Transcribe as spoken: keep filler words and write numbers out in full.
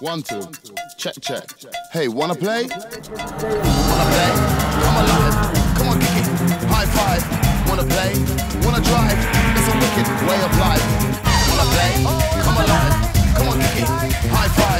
One, two. Check, check. Hey, wanna play? Wanna play? Come alive. Come on, kick it. High five. Wanna play? Wanna drive? It's a wicked way of life. Wanna play? Come alive. Come on, kick it. High five.